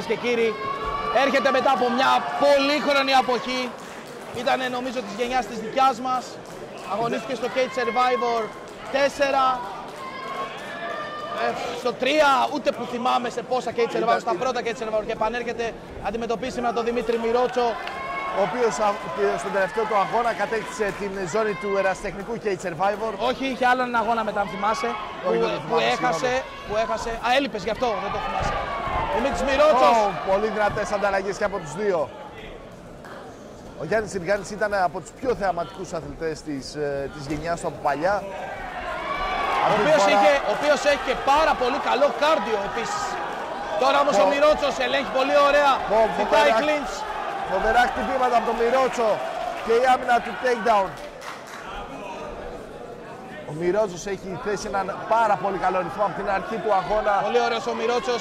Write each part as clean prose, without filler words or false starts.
κυρίες και κύριοι. Έρχεται μετά από μια πολύχρονη αποχή. Ήταν νομίζω της γενιάς της δικιάς μας. Αγωνίστηκε στο Cage Survivor 4. Στο 3 ούτε που θυμάμαι σε πόσα Cage Survivor, στα πρώτα Cage Survivor, και επανέρχεται αντιμετωπίσει με τον Δημήτρη Μυρότσο, ο οποίος στον τελευταίο του αγώνα κατέκτησε την ζώνη του ερασιτεχνικού Cage Survivor. Όχι, είχε άλλον έναν αγώνα μετά, αν θυμάσαι, που έχασε. Α, έλειπες γι' αυτό, δεν το θυμάσαι. Δημήτρης Μυρότσος. Πολύ δυνατές ανταλλαγές και από τους δύο. Ο Γιάννης Σιργκάνης ήταν από τους πιο θεαματικούς αθλητές της γενιάς του από παλιά. Ο οποίος έχει και πάρα πολύ καλό κάρντιο επίσης. Τώρα όμως ο Μυρότσος ελέγχει πολύ ωραία. Κοιτάει κλίντς. Φοβερά χτυπήματα από τον Μυρότσο και η άμυνα του takedown. Ο Μυρότσος έχει θέσει έναν πάρα πολύ καλό ρυθμό από την αρχή του αγώνα. Πολύ ωραίος ο Μυρότσος.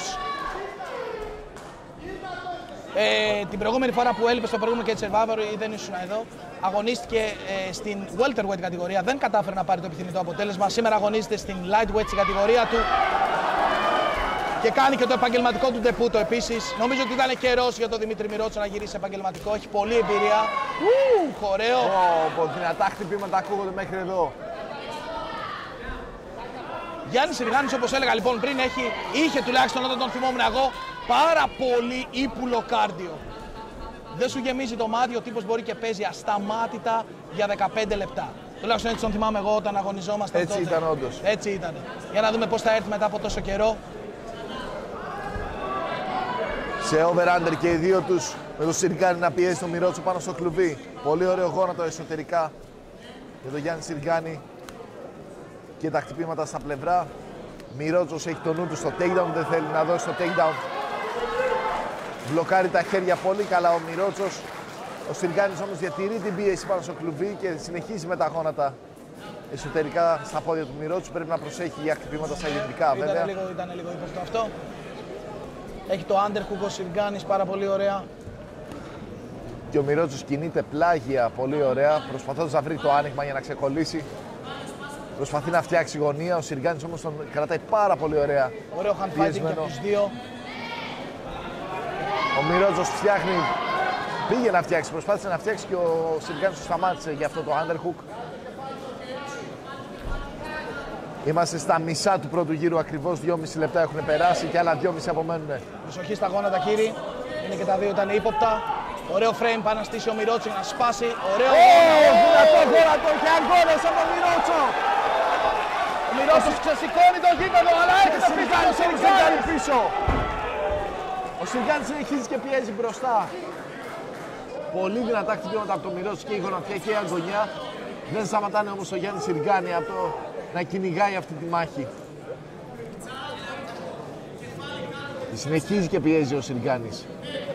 Την προηγούμενη φορά που έλειπε στο προηγούμενο Cage Survivor ή δεν ήσουν εδώ, αγωνίστηκε στην welterweight κατηγορία, δεν κατάφερε να πάρει το επιθυμητό αποτέλεσμα. Σήμερα αγωνίζεται στην lightweight στην κατηγορία του και κάνει και το επαγγελματικό του ντεπούτο επίσης. Νομίζω ότι ήταν καιρός για τον Δημήτρη Μυρότσο να γυρίσει επαγγελματικό, έχει πολλή εμπειρία. Ωραίο. Δυνατά χτυπήματα ακούγονται μέχρι εδώ. Γιάννης Σιργκάνης, όπως έλεγα λοιπόν πριν, είχε τουλάχιστον όταν τον θυμόμουν εγώ, πάρα πολύ ύπουλο κάρντιο. Δεν σου γεμίζει το μάτι, ο τύπος μπορεί και παίζει ασταμάτητα για 15 λεπτά. Τουλάχιστον έτσι τον θυμάμαι εγώ όταν αγωνιζόμασταν έτσι τότε. Ήταν όντως. Έτσι ήταν. Για να δούμε πώς θα έρθει μετά από τόσο καιρό. Σε over-under και οι δύο τους, με τον Σιργκάνη να πιέζει τον Μυρότσο πάνω στο κλουβί. Πολύ ωραίο γόνατο εσωτερικά για τον Γιάννη Σιργκάνη και τα χτυπήματα στα πλευρά. Μυρότσος έχει το νου του στο takedown, δεν θέλει να δώσει το takedown. Μπλοκάρει τα χέρια πολύ καλά ο Μυρότσος. Ο Σιργκάνης όμως διατηρεί την πίεση πάνω στο κλουβί και συνεχίζει με τα γόνατα εσωτερικά στα πόδια του Μυρότσου. Πρέπει να προσέχει για χτυπήματα στα γενικά βέβαια. Ήταν λίγο υποστό αυτό. Έχει το underhook ο Σιργκάνης πάρα πολύ ωραία. Και ο Μυρότσος κινείται πλάγια πολύ ωραία, προσπαθώντας να βρει το άνοιγμα για να ξεκολλήσει. Προσπαθεί να φτιάξει γωνία, ο Σιργκάνης όμως τον κρατάει πάρα πολύ ωραία. Ωραίο hand fighting και από τους δύο. Ο Μυρότσος πήγε να φτιάξει, προσπάθησε να φτιάξει και ο Σιργκάνης του σταμάτησε για αυτό το underhook. Είμαστε στα μισά του πρώτου γύρου ακριβώς, 2,5 λεπτά έχουν περάσει και άλλα 2,5 απομένουν. Προσοχή στα γόνατα, κύριοι. Είναι και τα δύο ήταν ύποπτα. Ωραίο frame πάνω να στήσει ο Μυρότσο για να σπάσει. Ωραίο δυνατό γόνατο και αγώνες από τον Μυρότσο. Ο Μυρότσος ξεσηκώνει το γήπεδο, αλλά έρχεται πίσω. Ο Σιργκάνης συνεχίζει και πιέζει μπροστά. Πολύ δυνατά χτυπήματα από τον Μυρότσο και η γονατιά και η αγωνιά. Δεν σταματάνε όμως ο Γιάννης Σιργκάνη από το να κυνηγάει αυτή τη μάχη. Συνεχίζει και πιέζει ο Σιργκάνης.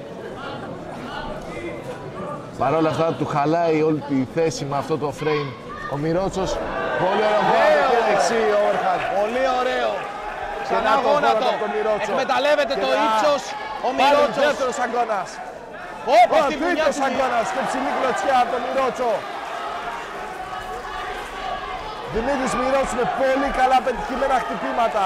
Παρ' όλα αυτά του χαλάει όλη τη θέση με αυτό το frame ο Μυρότσος. Πολύ ωραίο γόνατο και δεξί overhand. Πολύ ωραίο. Ξανά γόνατο. Εκμεταλλεύεται το ύψος ο Μυρότσος. Δεύτερος αγκώνας. Τρίτος αγκώνας και ψηλή κλωτσιά από τον Μυρότσο. Δημήτρης Μυρότσος με πολύ καλά πετυχημένα χτυπήματα.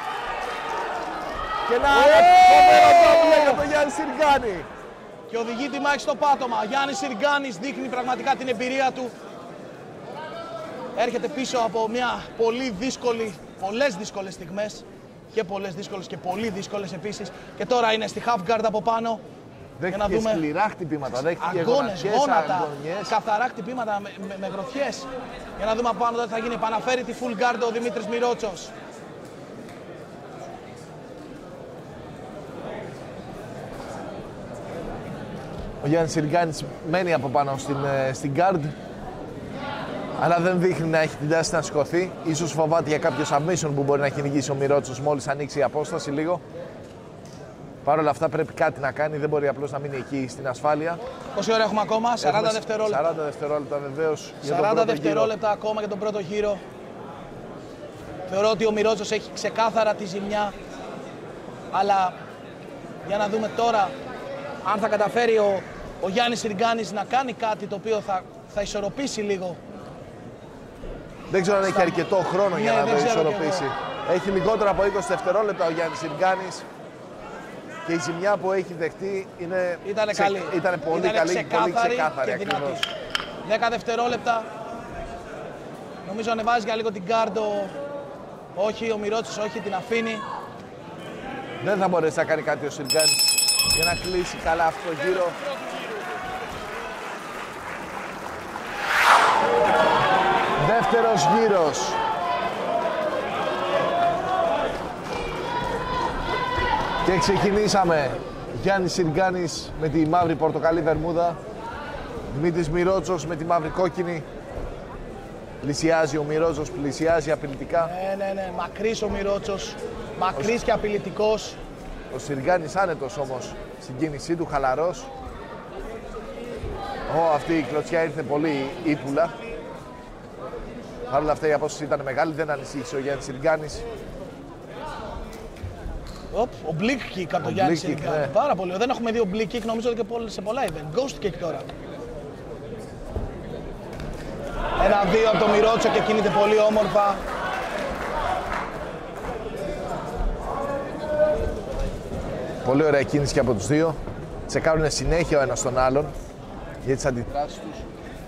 Και ένα άλλο φοβερό double για τον Γιάννη Σιργκάνη. Και οδηγεί τη μάχη στο πάτωμα. Γιάννης Σιργκάνης δείχνει πραγματικά την εμπειρία του. Έρχεται πίσω από μια πολλές δύσκολες στιγμές. Και πολλές δύσκολες και πολύ δύσκολες επίσης. Και τώρα είναι στη half guard από πάνω. Δέχτηκε σκληρά χτυπήματα, δέχτηκε αγώνες, γόνατα, καθαρά χτυπήματα με γροθιές. Για να δούμε από πάνω τι θα γίνει. Επαναφέρει τη full guard ο Δημήτρης Μυρότσος. Ο Γιάννης Σιργκάνης μένει από πάνω στην guard, αλλά δεν δείχνει να έχει την τάση να σηκωθεί. Ίσως φοβάται για κάποιο submission που μπορεί να κυνηγήσει ο Μυρότσος μόλις ανοίξει η απόσταση λίγο. Παρ' όλα αυτά πρέπει κάτι να κάνει, δεν μπορεί απλώς να μείνει εκεί στην ασφάλεια. Πόση ώρα έχουμε ακόμα? 40 δευτερόλεπτα. 40 δευτερόλεπτα βεβαίως. 40 δευτερόλεπτα ακόμα για τον πρώτο γύρο. Θεωρώ ότι ο Μυρότσος έχει ξεκάθαρα τη ζημιά. Αλλά για να δούμε τώρα αν θα καταφέρει ο Γιάννης Σιργκάνης να κάνει κάτι το οποίο θα ισορροπήσει λίγο. Δεν ξέρω αν έχει αρκετό χρόνο για να το ισορροπήσει. Έχει λιγότερο από 20 δευτερόλεπτα ο Γιάννης Σιργκάνης. Και η ζημιά που έχει δεχτεί ήταν καλή. Ήταν πολύ καλή και πολύ ξεκάθαρη. Και δυνατή. 10 δευτερόλεπτα. Νομίζω ανεβάζει για λίγο την γκάρντο. Όχι, ο Μιρότσος όχι, την αφήνει. Δεν θα μπορέσει να κάνει κάτι ο Σιργκάνης για να κλείσει καλά αυτό το γύρο. Δεύτερος γύρος. Και ξεκινήσαμε. Γιάννης Σιργκάνης με τη μαύρη πορτοκαλί βερμούδα. Δημήτρης Μιρότσος με τη μαύρη κόκκινη. Πλησιάζει ο Μιρότσος, πλησιάζει απειλητικά. Ναι. Μακρύς ο Μιρότσος. Μακρύς και απειλητικός. Ο Σιργκάνης άνετος όμως στην κίνησή του, χαλαρός. Αυτή η κλωτσιά ήρθε πολύ ύπουλα. Παρ' όλα αυτά η απόσταση ήταν μεγάλη, δεν ανησύχησε ο Γιάννης Σιργκάνης. Ο Blick Kick από τον Γιάννη Σιργκάνη. Ναι. Πάρα πολύ. Δεν έχουμε δει ο Blick Kick νομίζω και σε πολλά event. Ghost Kick τώρα. 1-2 από το Μιρότσο και κινείται πολύ όμορφα. Πολύ ωραία κίνηση και από τους δύο. Τσεκάρουν συνέχεια ο ένας τον άλλον για τις αντιδράσεις τους.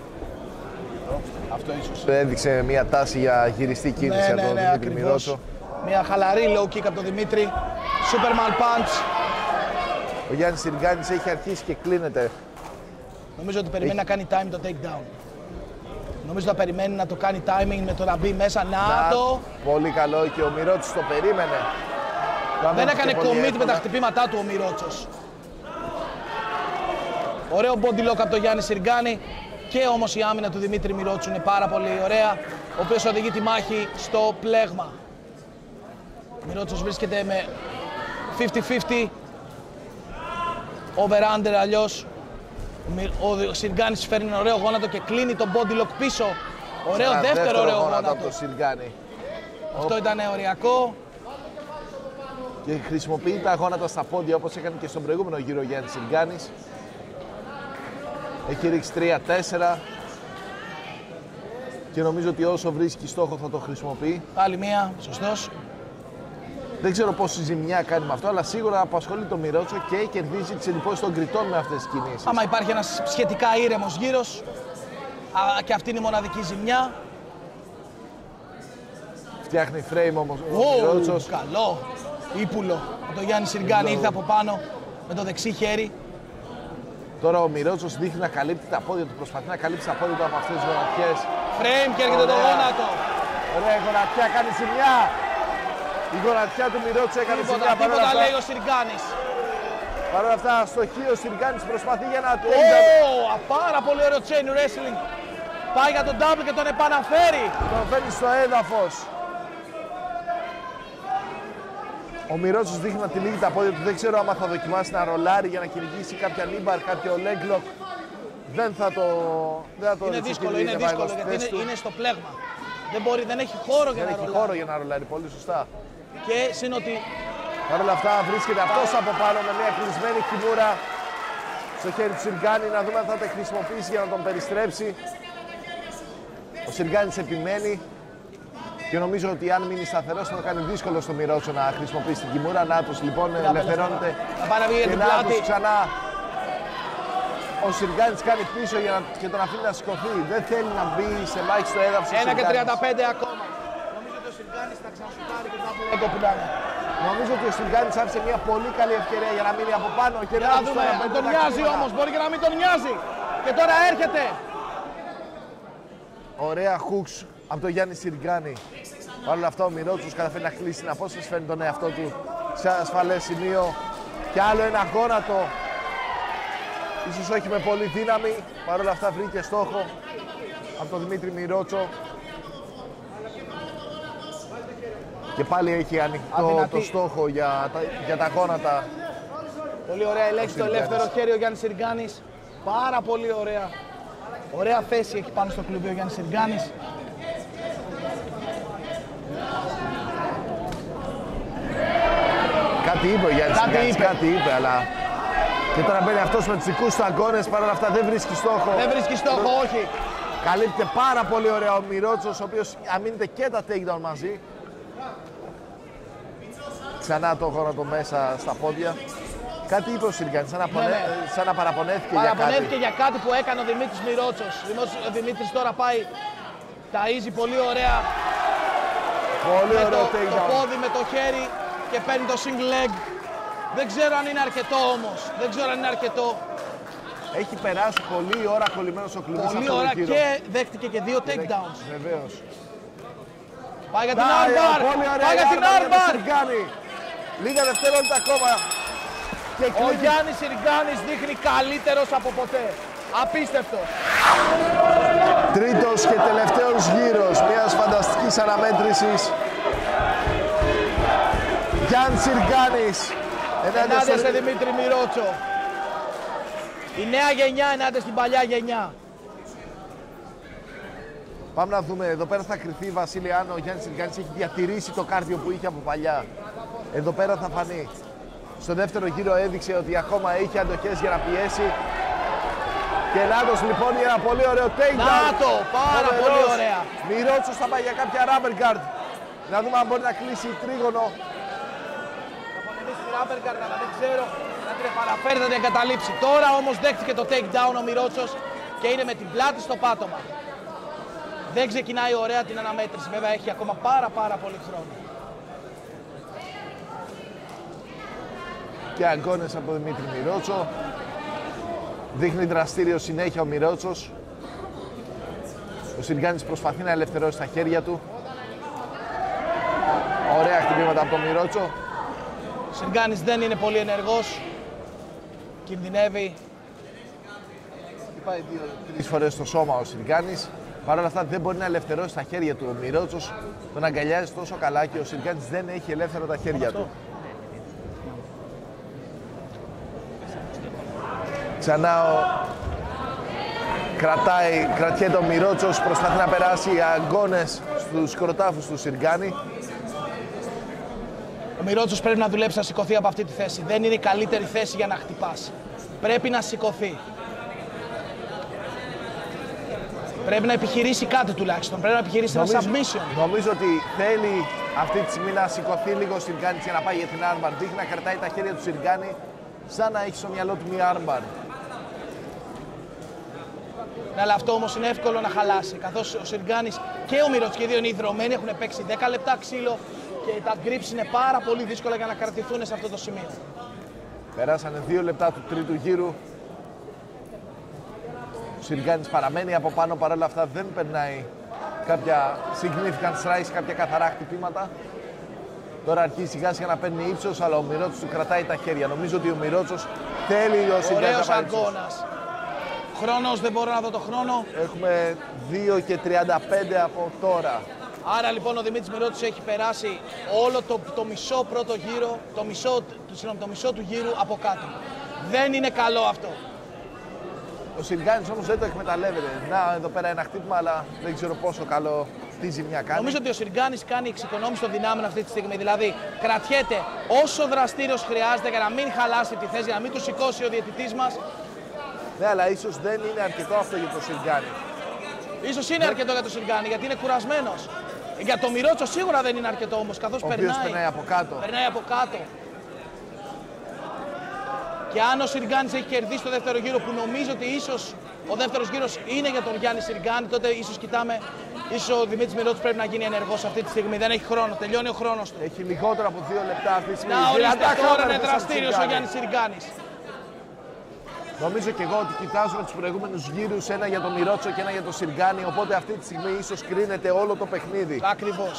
Αυτό ίσως έδειξε μια τάση για γυριστή κίνηση από τον Δημήτρη Μιρότσο. Μια χαλαρή low kick από τον Δημήτρη. Superman punch. Ο Γιάννης Σιργκάνης έχει αρχίσει και κλείνεται. Νομίζω ότι περιμένει να κάνει time το takedown. Νομίζω ότι θα περιμένει να το κάνει timing με το να μπει μέσα. Το! Πολύ καλό και ο Μιρότσος το περίμενε. Δεν έκανε commit με τα χτυπήματά του ο Μιρότσος. Ωραίο body lock από τον Γιάννη Σιργκάνη. Και όμως η άμυνα του Δημήτρη Μιρότσου είναι πάρα πολύ ωραία, ο οποίος οδηγεί τη μάχη στο πλέγμα. Ο Μιρότσος βρίσκεται με 50-50, over-under αλλιώς. Ο Σιργκάνης φέρνει ένα ωραίο γόνατο και κλείνει τον body lock πίσω. Ωραίο δεύτερο ωραίο γόνατο. Αυτό ήταν οριακό. Και χρησιμοποιεί τα γόνατα στα πόδια όπως έκανε και στον προηγούμενο γύρο ο Γιάννης Σιργκάνης. Έχει ρίξει 3-4 και νομίζω ότι όσο βρίσκει στόχο θα το χρησιμοποιεί. Πάλι μία, σωστός. Δεν ξέρω πόση ζημιά κάνει με αυτό, αλλά σίγουρα απασχολεί τον Μιρότσο και κερδίζει τις εντυπώσεις των κριτών με αυτές τις κινήσεις. Άμα υπάρχει ένας σχετικά ήρεμος γύρος και αυτή είναι η μοναδική ζημιά. Φτιάχνει frame όμως ο Μιρότσος. Καλό, ύπουλο. Το Γιάννη Σιργκάνη ήρθε από πάνω με το δεξί χέρι. Τώρα ο Μιρότσος δείχνει να καλύπτει τα πόδια του, προσπαθεί να καλύψει τα πόδια του από αυτές τις γονατιές. Frame και έρχεται το γόνατο. Ωραία, η γονατιά κάνει ζημιά. Η γονατιά του Μιρότσου έκανε ζημιά. Τίποτα λέει ο Σιργκάνης. Παρ' όλα αυτά, στο χείο ο Σιργκάνης προσπαθεί για να takedown. Πάρα πολύ ωραίο chain wrestling. Πάει για τον double και τον επαναφέρει. Τον φέρνει στο έδαφος. Ο Μιρότσος δείχνει να τυλίγει τα πόδια του. Δεν ξέρω άμα θα δοκιμάσει να ρολάρει για να κυνηγήσει κάποια knee bar, κάποιο leg lock. Δεν θα το είναι δύσκολο, γιατί είναι στο πλέγμα. Δεν έχει χώρο για να ρολάρει. Δεν έχει χώρο για να ρολάρει, πολύ σωστά. Και συν ότι... Παρ' όλα αυτά βρίσκεται αυτός από πάνω με μια κλεισμένη χιμούρα στο χέρι του Σιργκάνη. Να δούμε αν θα τα χρησιμοποιήσει για να τον περιστρέψει. Ο Σιργκάνης επιμένει. Και νομίζω ότι αν μείνει σταθερός θα το κάνει δύσκολο στο Μιρότσο να χρησιμοποιήσει την κιμούρα. Νάτος λοιπόν ελευθερώνεται και Νάτος ξανά. Ο Σιργκάνης κάνει πίσω και τον αφήνει να σηκωθεί. Δεν θέλει να μπει σε μάχη στο έδαφος. 1 και 35 ακόμα. Νομίζω ότι ο Σιργκάνης θα ξανασουτάρει και θα πει που ήταν. Νομίζω ότι ο Σιργκάνης άφησε μια πολύ καλή ευκαιρία για να μείνει από πάνω. Και να δούμε, τον νοιάζει όμως, μπορεί και να μην τον νοιάζει. Και τώρα έρχεται. Ωραία hooks από τον Γιάννη Σιργκάνη. Παρ' όλα αυτά ο Μιρότσος καταφέρει να κλείσει την απόσταση, φέρνει τον εαυτό του σε ασφαλές σημείο. Και άλλο ένα γόνατο. Ίσως όχι με πολύ δύναμη. Παρ' όλα αυτά βρήκε στόχο από τον Δημήτρη Μιρότσο. Και πάλι έχει ανοιχτό το στόχο για τα γόνατα. Πολύ ωραία ελέγχει το ελεύθερο χέρι ο Γιάννης Σιργκάνης. Πάρα πολύ ωραία. Ωραία θέση έχει πάνω στο κλουβί ο Γιάννης Σιργκάνης. Κάτι είπε ο Γιάννης Σιργκάνης, κάτι είπε, αλλά... Και τώρα μπαίνει αυτός με τους δικούς του αγώνες, παρ' όλα αυτά δεν βρίσκει στόχο. Δεν βρίσκει στόχο, όχι. Καλύπτεται πάρα πολύ ωραία ο Μιρότσος, ο οποίος αμήνεται και τα takedown μαζί. Ξανά το γόνατο μέσα στα πόδια. Κάτι είπε ο Σιργκάνης, σαν να παραπονέθηκε για κάτι. Παραπονέθηκε για κάτι που έκανε ο Δημήτρης Μιρότσος. Ο Δημήτρης τώρα πάει, ταΐζει πολύ ωραία. Πολύ ωραίο το takedown. πόδι με το χέρι και παίρνει το single leg. Δεν ξέρω αν είναι αρκετό όμως. Δεν ξέρω αν είναι αρκετό. Έχει περάσει πολλή ώρα κολλημένος ο κλουβής. Πολύ ώρα και δέχτηκε και 2 takedowns. Βεβαίως. Πάει για την armbar! Πάει για την armbar! Λίγα δευτερόλεπτα ακόμα. Ο Γιάννης Σιργκάνης δείχνει καλύτερος από ποτέ. Απίστευτο. Τρίτος και τελευταίος γύρος μιας φανταστικής αναμέτρησης. Γιάννης Σιργκάνης ενάντια σε Δημήτρη Μιρότσο. Η νέα γενιά ενάντια στην παλιά γενιά. Πάμε να δούμε, εδώ πέρα θα κρυφτεί Βασίλη αν ο Γιάννης Σιργκάνης έχει διατηρήσει το κάρδιο που είχε από παλιά. Εδώ πέρα θα φανεί. Στο δεύτερο γύρο έδειξε ότι ακόμα είχε αντοχές για να πιέσει. Και Νάτος λοιπόν για ένα πολύ ωραίο takedown. Νάτο, πάρα πολύ ωραία. Μιρότσος θα πάει για κάποια rubber guard. Να δούμε αν μπορεί να κλείσει τρίγωνο. Θα πονεμήσει τη rubber guard, αλλά δεν ξέρω να την επαναφέρει, να την εγκαταλείψει. Τώρα όμως δέχτηκε το takedown ο Μιρότσος και είναι με την πλάτη στο πάτωμα. Δεν ξεκινάει ωραία την αναμέτρηση, βέβαια έχει ακόμα πάρα πολύ χρόνο. Και αγκώνες από Δημήτρη Μιρότσο. Δείχνει δραστήριο συνέχεια ο Μιρότσος. Ο Σιργκάνης προσπαθεί να ελευθερώσει τα χέρια του. Ωραία χτυπήματα από τον Μιρότσο. Ο Σιργκάνης δεν είναι πολύ ενεργός. Κινδυνεύει. Πάει 2-3 φορές στο σώμα ο Σιργκάνης. Παρ' όλα αυτά δεν μπορεί να ελευθερώσει τα χέρια του. Ο Μιρότσος τον αγκαλιάζει τόσο καλά και ο Σιργκάνης δεν έχει ελεύθερα τα χέρια του. Ξανά κρατιέται ο Μιρότσος, προσπαθεί να περάσει αγκώνες στους κροτάφους του Σιργκάνη. Ο Μιρότσος πρέπει να δουλέψει να σηκωθεί από αυτή τη θέση. Δεν είναι η καλύτερη θέση για να χτυπάς. Πρέπει να σηκωθεί. Πρέπει να επιχειρήσει κάτι τουλάχιστον. Πρέπει να επιχειρήσει ένα submission. Νομίζω ότι θέλει αυτή τη στιγμή να σηκωθεί λίγο ο Σιργκάνης για να πάει για την armbar. Δείχνει να κρατάει τα χέρια του Σιργκάνη σαν να έχει στο μυαλό του μια armbar. Ναι, αλλά αυτό όμως είναι εύκολο να χαλάσει. Καθώς ο Σιργκάνης και ο Μιρότσος και οι δύο είναι ιδρωμένοι, έχουν παίξει 10 λεπτά ξύλο και τα grips είναι πάρα πολύ δύσκολα για να κρατηθούν σε αυτό το σημείο. Περάσανε 2 λεπτά του τρίτου γύρου. Ο Σιργκάνης παραμένει από πάνω, παρόλα αυτά δεν περνάει κάποια significant strikes, κάποια καθαρά χτυπήματα. Τώρα αρχίζει σιγά σιγά να παίρνει ύψος, αλλά ο Μιρότσος του κρατάει τα χέρια. Νομίζω ότι ο Μιρότσος θέλει ο Σιργκάνης να πάρει ύψος. Χρόνος, δεν μπορώ να δω το χρόνο. Έχουμε 2 και 35 από τώρα. Άρα λοιπόν ο Δημήτρης Μιρότσος έχει περάσει όλο το μισό πρώτο γύρο, το μισό του γύρου από κάτω. Δεν είναι καλό αυτό. Ο Σιργκάνης όμως δεν το εκμεταλλεύεται. Να, εδώ πέρα ένα χτύπημα, αλλά δεν ξέρω πόσο καλό τι ζημιά κάνει. Νομίζω ότι ο Σιργκάνης κάνει εξοικονόμηση των δυνάμεων αυτή τη στιγμή. Δηλαδή, κρατιέται όσο δραστήριος χρειάζεται για να μην χαλάσει τη θέση, για να μην του σηκώσει ο διαιτητής μας. Ναι, αλλά ίσως δεν είναι αρκετό αυτό για τον Σιργκάνη. Ίσως είναι αρκετό για τον Σιργκάνη, γιατί είναι κουρασμένος. Για τον Μιρότσο σίγουρα δεν είναι αρκετό όμως, καθώς περνάει από κάτω. Περνάει από κάτω. Και αν ο Σιργκάνης έχει κερδίσει το δεύτερο γύρο, που νομίζω ότι ίσως ο δεύτερος γύρος είναι για τον Γιάννη Σιργκάνη, τότε ίσως κοιτάμε, ίσως ο Δημήτρης Μιρότσος πρέπει να γίνει ενεργός αυτή τη στιγμή. Δεν έχει χρόνο, τελειώνει ο χρόνος του. Έχει λιγότερο από 2 λεπτά αυτή τη στιγμή. Να ορίστε, τώρα είναι δραστήριος ο Γιάννης Σιργκάνης. Νομίζω και εγώ ότι κοιτάζουμε τους προηγούμενους γύρους, ένα για τον Μιρότσο και ένα για τον Σιργκάνη, οπότε αυτή τη στιγμή ίσως κρίνεται όλο το παιχνίδι. Ακριβώς.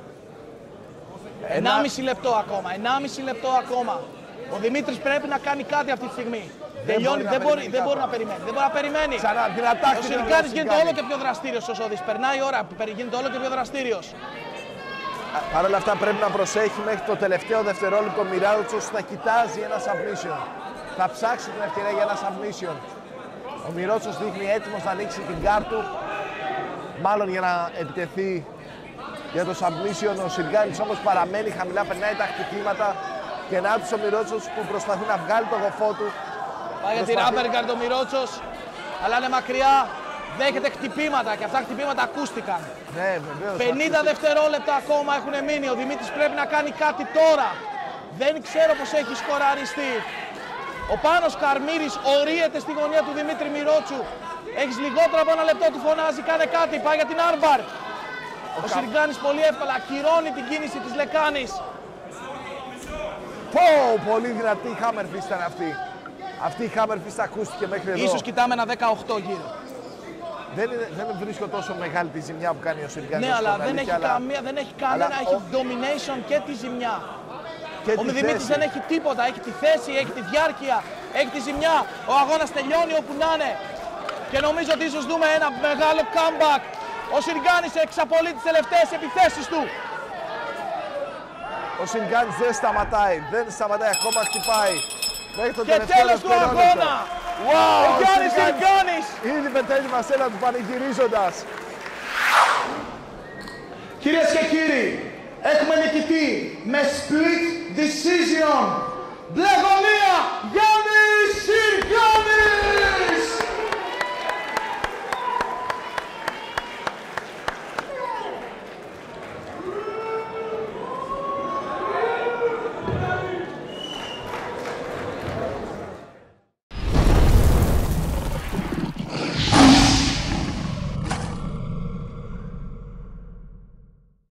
1,5 λεπτό ακόμα, 1,5 λεπτό ακόμα. Ο Δημήτρης πρέπει να κάνει κάτι αυτή τη στιγμή. Τελειώνει, δεν μπορεί να περιμένει. Δεν μπορεί να περιμένει. Ο Σιργκάνης γίνεται όλο και πιο δραστήριος όσο δεις. Περνάει η ώρα, γίνεται όλο και πιο δραστήριος. Παρ' όλα αυτά πρέπει να προσέχει μέχρι το τελευταίο δευτερόλεπτο. Ο Μιρότσος θα κοιτάζει ένα submission. Θα ψάξει την ευκαιρία για ένα submission. Ο Μιρότσος δείχνει έτοιμος να ανοίξει την κάρτου. Μάλλον για να επιτεθεί για το submission. Ο Σιργκάνης όμως παραμένει χαμηλά, περνάει τα χτυπήματα. Και να τους ο Μιρότσος που προσπαθεί να βγάλει το γοφό του. Πάει για τη rubber guard ο Μιρότσος, αλλά είναι μακριά. Δέχεται χτυπήματα και αυτά χτυπήματα ακούστηκαν. Ναι, βεβαίως. 50 δευτερόλεπτα ακόμα έχουν μείνει. Ο Δημήτρης πρέπει να κάνει κάτι τώρα. Δεν ξέρω πως έχει σκοραριστεί. Ο Πάνος Καρμύρης ορίεται στη γωνία του Δημήτρη Μυρότσου. Έχεις λιγότερο από 1 λεπτό, του φωνάζει, κάνε κάτι, πάει για την armbar. Ο Σιργκάνης πολύ εύκολα ακυρώνει την κίνηση της Λεκάνης. Πολύ δυνατή η Hammer Fist ήταν αυτή. Αυτή η Hammer Fist ακούστηκε μέχρι εδώ. Ίσως κοιτάμε ένα 18 γύρω. Δεν βρίσκω τόσο μεγάλη τη ζημιά που κάνει ο Σιργκάνης. Ναι, αλλά δεν έχει καμία, δεν έχει κανένα, έχει domination και τη ζημιά. Ο Δημήτρης δεν έχει τίποτα, έχει τη θέση, έχει τη διάρκεια, έχει τη ζημιά. Ο αγώνας τελειώνει όπου να είναι. Και νομίζω ότι ίσως δούμε ένα μεγάλο comeback. Ο Σιργκάνης εξαπολύει τις τελευταίες επιθέσεις του. Ο Σιργκάνης δεν σταματάει, ακόμα χτυπάει. Και τέλος του αγώνα. Ο Γιάννης Σιργκάνης. Ήδη πεταίνει μασέλα του πανηγυρίζοντας. Κυρίες και κύριοι, έχουμε νικητή με split decision. Μπλε γωνία,